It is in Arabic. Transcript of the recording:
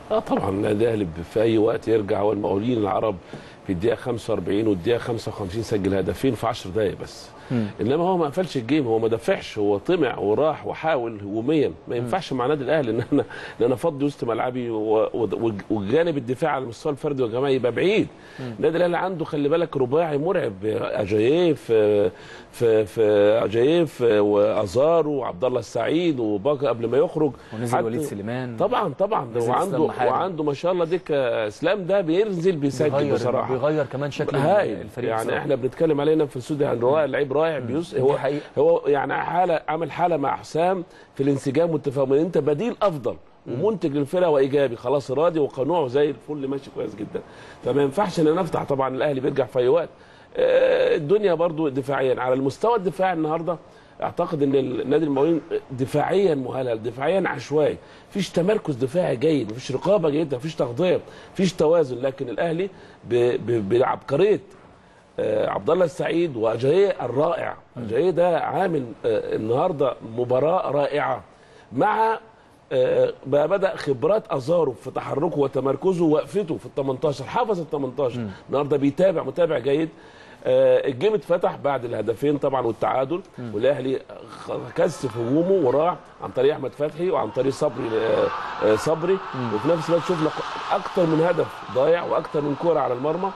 طبعا النادي الاهلي في اي وقت يرجع، والمقاولين العرب في الدقيقه 45 والدقيقه 55 سجل هدفين في 10 دقائق بس. انما هو ما قفلش الجيم، هو ما دافعش، هو طمع وراح وحاول هجوميا. ما ينفعش مع النادي الاهلي ان انا افضي وسط ملعبي والجانب الدفاعي على المستوى الفردي والجماعي يبقى بعيد. النادي الاهلي عنده خلي بالك رباعي مرعب، اجايف في اجايف وازارو وعبد الله السعيد وباكا قبل ما يخرج، ونزل وليد سليمان طبعا وعنده ما شاء الله ديك اسلام ده بينزل بيسجل بصراحه، بيغير كمان شكل الفريق يعني احنا بنتكلم علينا في السود عن لعيب رائع. هو يعني عمل حاله مع حسام في الانسجام والتفاهم، انت بديل افضل ومنتج للفرقه وايجابي، خلاص راضي وقنوع زي الفل ماشي كويس جدا. فما ينفعش ان نفتح، طبعا الاهلي بيرجع في اي وقت. الدنيا برضو دفاعيا على المستوى الدفاعي النهارده اعتقد ان النادي المقاولين دفاعيا مهلهل، دفاعيا عشوائي، مفيش تمركز دفاعي جيد، مفيش رقابه جيده، مفيش تغطيه، مفيش توازن. لكن الاهلي بعبقريه عبد الله السعيد واجاييه الرائع، اجاييه ده عامل النهارده مباراه رائعه، مع بدا خبرات ازارو في تحركه وتمركزه ووقفته في ال 18، حافظ ال 18 النهارده، بيتابع متابع جيد. الجيم اتفتح بعد الهدفين طبعا والتعادل، والاهلي كثف هجومه وراح عن طريق احمد فتحي وعن طريق صبري وفي نفس الوقت شفنا اكتر من هدف ضايع واكتر من كوره على المرمى.